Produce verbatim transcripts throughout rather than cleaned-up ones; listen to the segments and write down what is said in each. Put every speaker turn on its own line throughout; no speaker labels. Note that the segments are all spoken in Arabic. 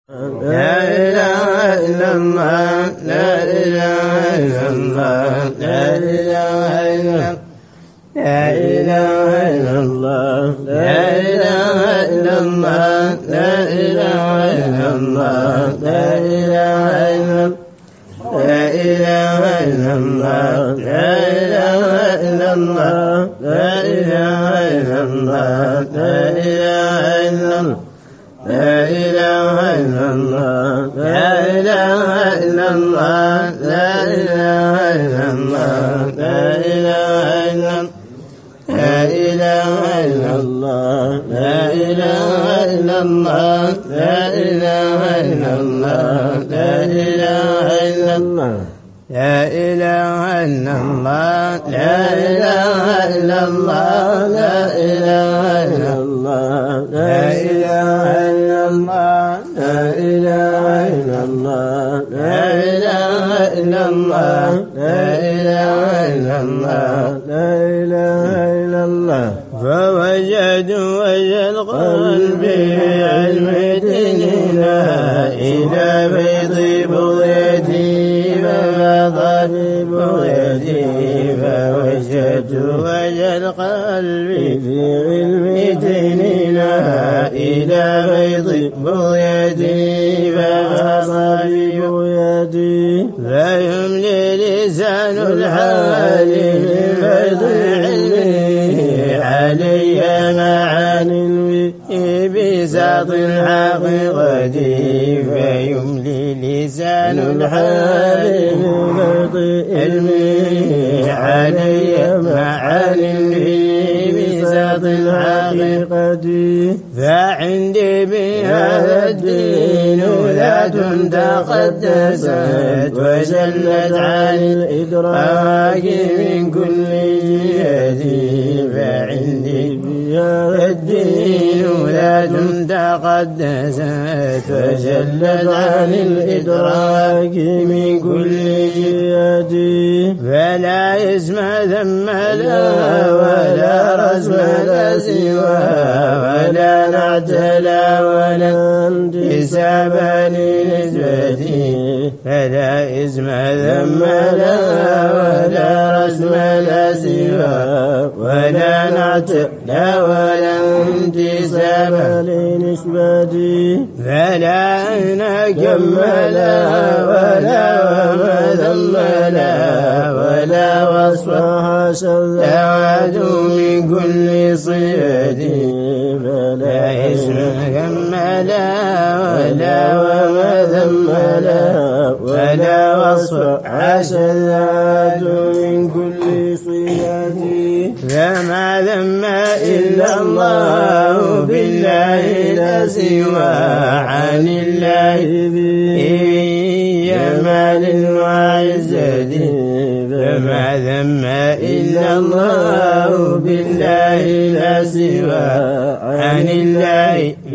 لا إله إلا الله لا إله إلا الله لا إله إلا لا إله إلا الله لا إله إلا الله لا إله إلا الله لا إله إلا لا إله إلا الله لا إله إلا الله لا إله إلا الله لا إله إلا الله لا إله إلا الله لا إله إلا الله لا إله إلا الله لا إله إلا لا إله إلا الله لا إله إلا الله لا إله إلا الله لا إله إلا الله لا إله إلا الله لا إله إلا الله لا إله إلا الله لا إله إلا الله لا إله إلا الله لا إله إلا الله لا إله إلا الله لا إله إلا الله فوجدوا وجه القلب علم ديننا إلى بيض بغيتي ففضل بغيتي فوجدوا وجه القلب في علم ديننا إلى بيض بغيتي ففضل بغيتي فيملي لسان الحال من بيض علمي علي معاني بساط الحقيقة فيملي لسان الحال من بيض علمي علي معاني بساط الحقيقة فعندي بهذا الدين ذات تقدست وجلت عن الإدراك من كل جهة فعندي بهذا الدين ذات تقدست وجلت عن الإدراك من كل جهة فلا اسم ذم لا ولا رسم لا سوى ولا نعت لا ولا انتساب لنسبتي فلا اسم ذم لا ولا رسم لا سوى ولا نعت لا ولا انتساب لنسبتي فلا أنا كملا ولا وما ذم لا ولا وصف حسن من كل صفة فلا اسم كملا ولا وما ذم لا ولا وصف حسن من كل صفة فما ذم إلا الله بالله لا سوى عن الله بجمال وعزة فما ذم إلا الله بالله لا سوى عن الله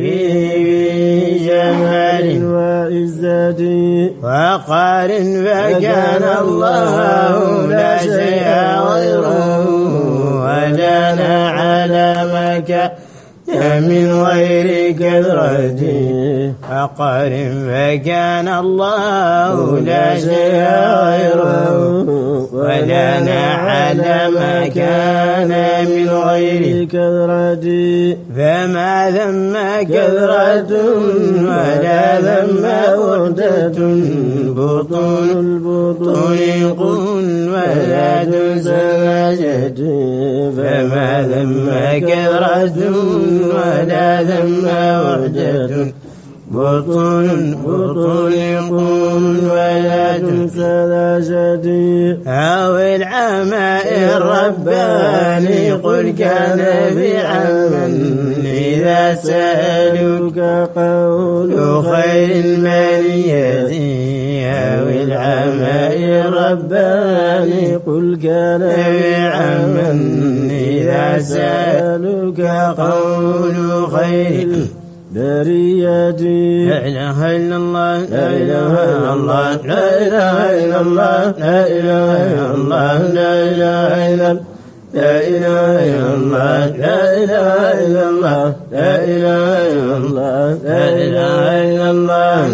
بجمال وعزة وقار فكان الله لا شيء غيره ودانا على مكان من غير كثرة فقر فكان الله لا شيء غيره ودانا على ما كان من غير كثرة فما ذم كثرة ولا ذم وحدة بطون البطون قل ولا تنسى فما ذم كثرة ولا ذم وحدة بطون بطون قل ولا تنسى شديد أو العماء الرباني قل كان بعما إذا سألوك قول خير المالية أو العماء الرباني قل كان بعما إذا سألوك قول خير بريتي لا إله إلا الله لا إله إلا الله لا إله إلا الله لا إله إلا الله لا إله إلا لا إله إلا الله لا إله إلا الله لا إله إلا الله لا إله إلا الله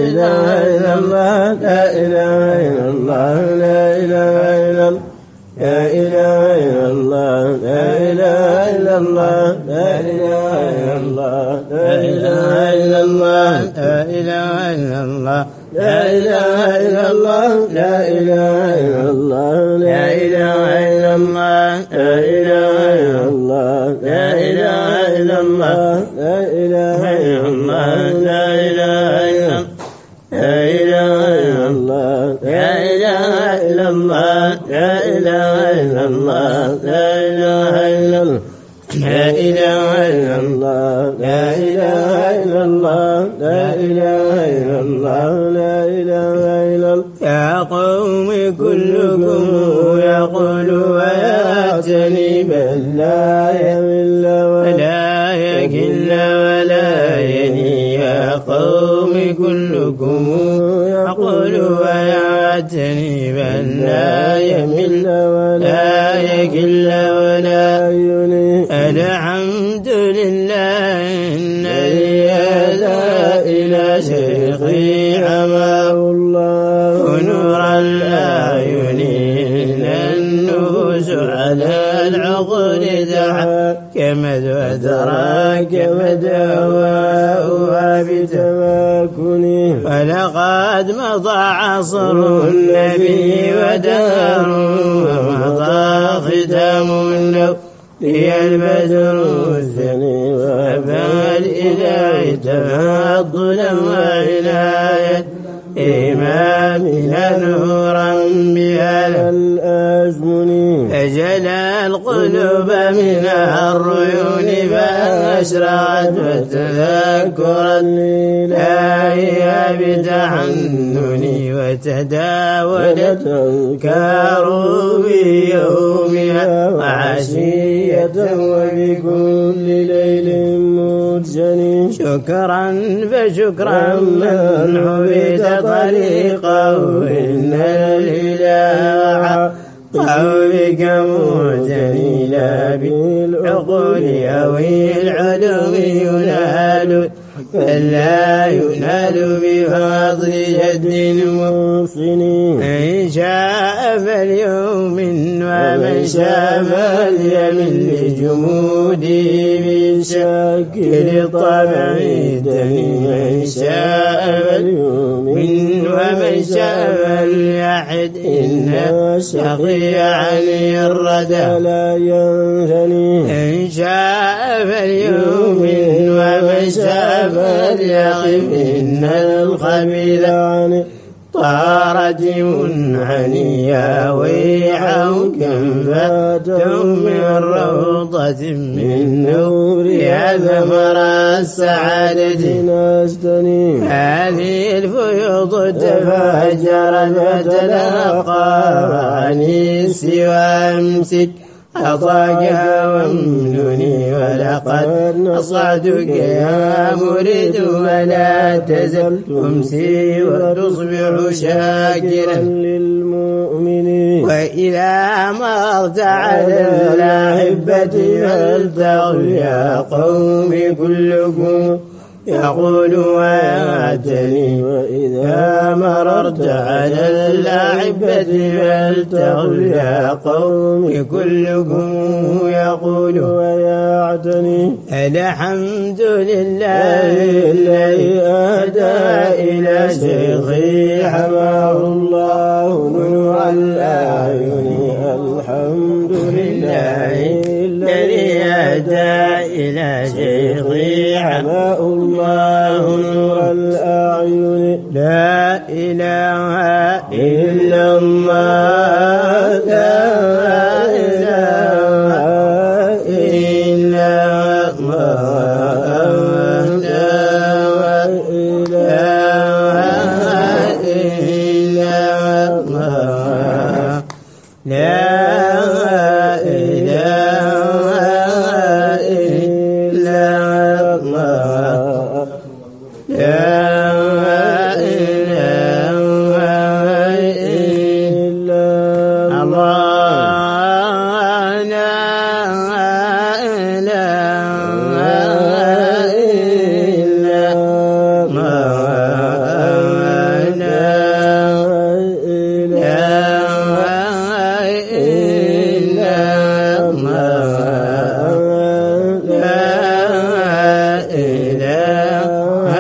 إله إلا الله لا إله إلا الله لا إله إلا الله لا إله إلا الله لا إله إلا الله لا إله إلا الله لا إله إلا الله لا إله إلا الله لا إله إلا الله لا إله إلا الله لا إله إلا الله لا إله إلا الله لا إله إلا الله لا إله إلا الله لا إله إلا لا إله إلا الله لا إله إلا الله لا إله إلا الله لا إله إلا الله لا إله إلا الله لا إله إلا الله لا إله إلا الله لا إله إلا الله يا قوم كلكم يقول ويأتني بل لا يمل ولا يكل ولا يني يا قوم كلكم يقول ويأتني بل لا يمل ولا يكل ولا يني الحمد لله الذي هدى إلى شيخي حماه الله نور الأعين النفوس على العقول دعا كمد وتراك مدواؤها بتماكنه ولقد مضى عصر النبي ودار ومضى ختام له لي البدر الثني وأبى الإله تفضلا وعناية إمامنا نورا بها الأزمن أجلى القلوب من الريون فأشرعت وتذكرت لإلهها بتحنني وتداولت أذكار بيومها وعشية وبكل ليل مرجن شكرا فشكرا من عبد طريقه إن الإله قولك مرجني لا بالعقول أو العلوم ينال فلا ينال بفضل جد محسن من شاء فليؤمن ومن شاء فليمن لجموده بالشكل طبع دني من شاء فليؤمن ومن شاء فليحد إن الشقي علي الردى لا ينثني إن شاء فليؤمن ومن شاء فليقف إن الخبيث عن طارت منحني يا ويحه كم فاتهم من روضة من نورها ثمر السعادة نستني هذه الفيوض تفجرت فتلقى عن السوى أمسك أطاقها وامنني ولقد نصعتك يا مريد ولا تزل تمسي وتصبح شاكرا للمؤمنين وإذا مرت على الأحبة فالتغوا يا قوم كلكم يقول ويعتني وإذا مررت على الأحبة فالتغوا يا قوم كلكم يقول ويعتني الحمد لله الذي أهدى إلى شيخي حماه الله نور الأعين الحمد لله الذي أهدى إلى شيخي حماه الله نور الأعين لا إله إلا الله لا إله إلا الله لا إله إلا الله لا
Allah
إله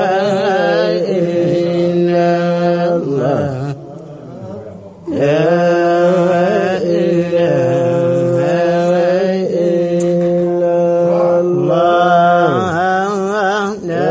إلا الله لا إله إلا الله لا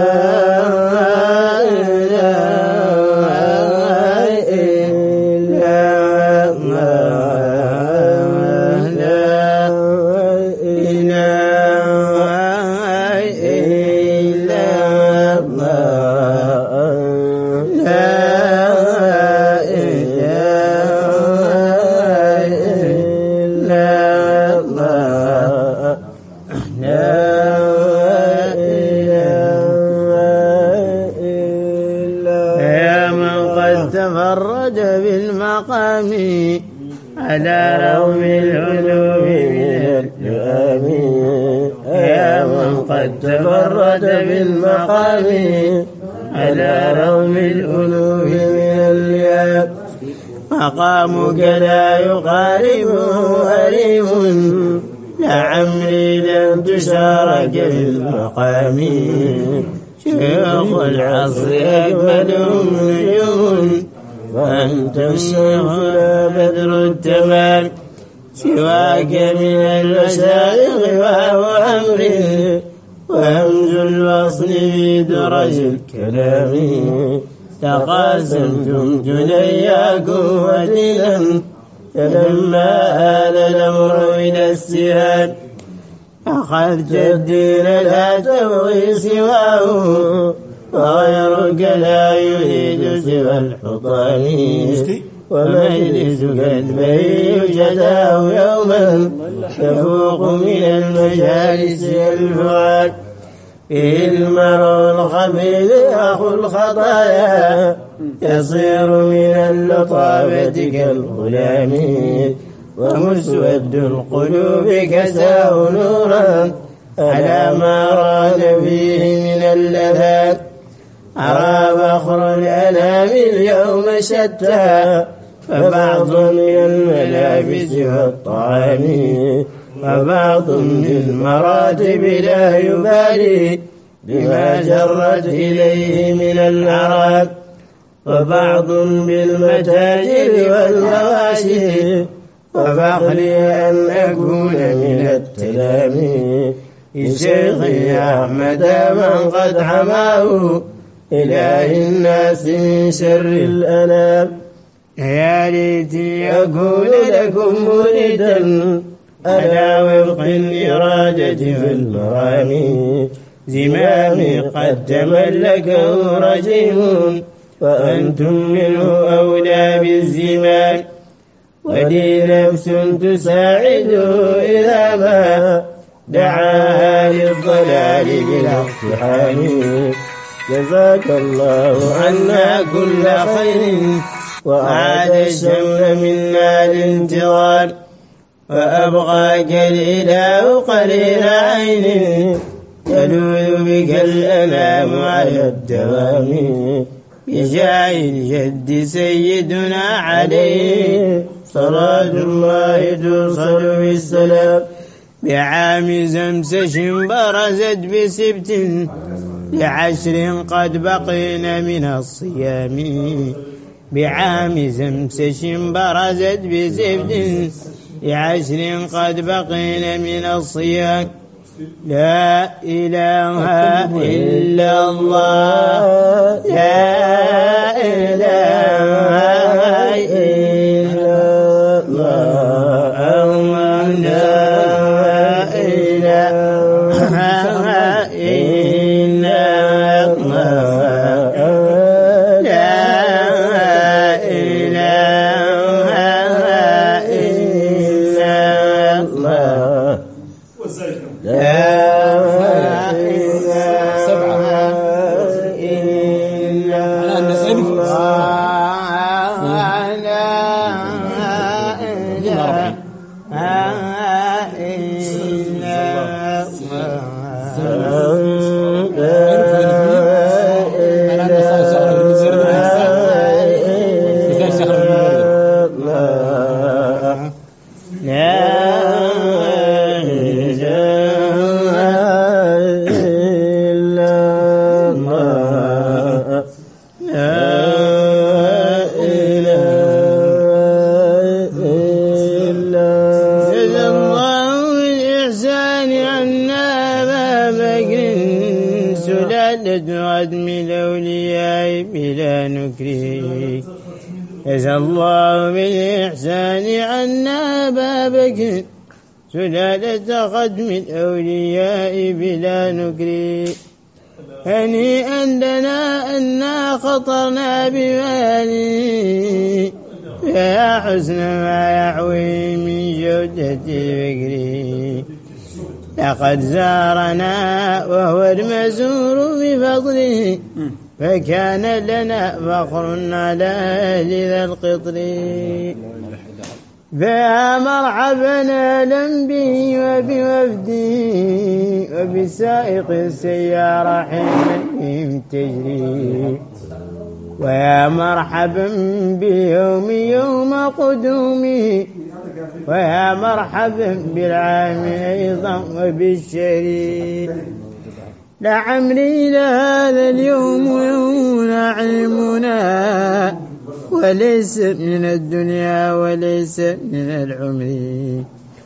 تفرد بالمقام على روم العلوم من اللئام يا من قد تفرد بالمقام على روم العلوم من اللئام مقامك لا يقاربه أليم لعمري لم تشارك في المقام شيوخ العصر أكملهم نجوم وأنت الشيخ لا بدر التمام سواك من المشايخ وهو أمري وهمز الوصل في درج الكلام تقاسمتم جنياكم ودينا فلما آل الأمر إلى السهام أخذت الدين لا تبغي سواه وغيرك لا يريد سوى الحطام ومجلسك البهي جداه يوما يفوق من المجالس الفؤاد فيه المرء الخبيث أخو الخطايا يصير من اللطافة كالغلام ومسود القلوب كساه نورا على ما راد فيه من اللذات أرى فخر الأنام اليوم شتى فبعض من الملابس والطعام وبعض بالمراتب لا يبالي بما جرت إليه من الأعراض وبعض بالمتاجر والمواشي وفخري أن أكون من التلاميذ لشيخي أحمد من قد حماه إله الناس من شر الأنام يا ليتي أكون لكم مريدا على وفق الإرادة في المرام زمامي قد تملكه رجيم وأنتم منه أولى بالزمام ولي نفس تساعده إذا ما دعاها للضلال بلا اقتحام جزاك الله عنا كل خير وأعاد الشمل منا الانتظار وأبغاك الإله قليل عين تلوذ بك الأنام على الدوام بجاه الجد سيدنا عليه صلاة الله توصل بالسلام بعام زمسش برزت بسبت لعشر قد بقينا من الصيام بعام زمسش برزت بسبت لعشر قد بقينا من الصيام لا إله إلا الله لا إله إلا الله لا إله إلا الله لا إله إلا الله لا إله إلا
ختم الأولياء بلا نكر. جزى الله بالإحسان عنا أبا بكر سلالة ختم الأولياء بلا نكر. هنيئا لنا أنا خطرنا بمالي يا حسن ما يحوي من جودة الفكر. لقد زارنا وهو المزور بفضله فكان لنا فخر على أهل ذا القطر. فيا مرحبا أهلا به وبوفده وبسائق السيارة حين تجري. ويا مرحبا بيوم يوم قدومه ويا مرحبا بالعام أيضا وبالشهر. لعمري لهذا اليوم يوم نعيمنا وليس من الدنيا وليس من العمر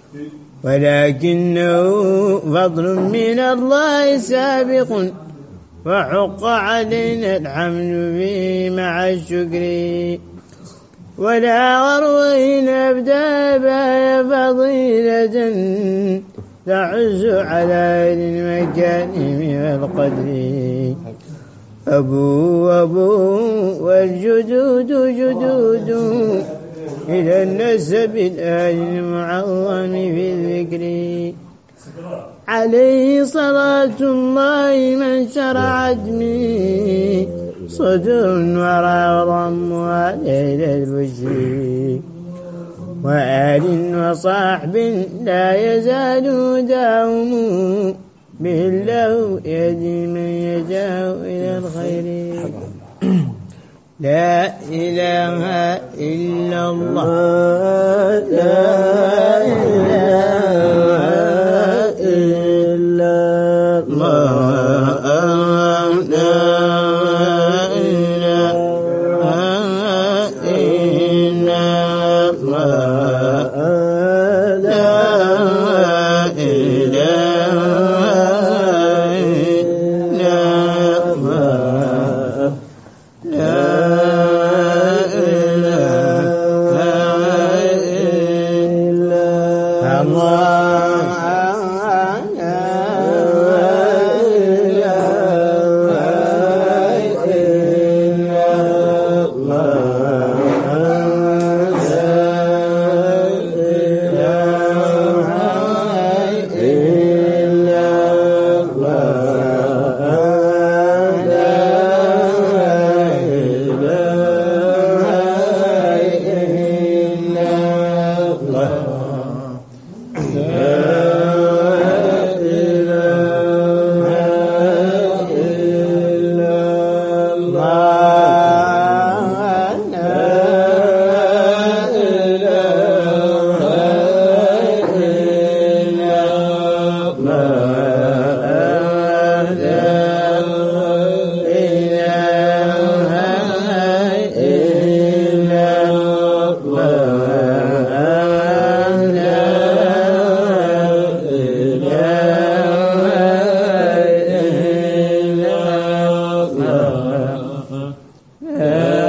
ولكنه فضل من الله سابق وحق علينا الحمد به مع الشكر. ولا غروين أبدا بها فضيلة تعز على المكارم والقدر. أبو أبو والجدود جدود إلى النسب الآل المعظم في الذكر. عليه صلاة الله من شرعت منه صدر ورى ضمها ليل البشر. وآل وصحب لا يزال داوم به الله يهدي من يشاء إلى الخير. لا إله إلا الله لا إله إلا الله لا إله إلا الله لا إله إلا الله لا
Yeah.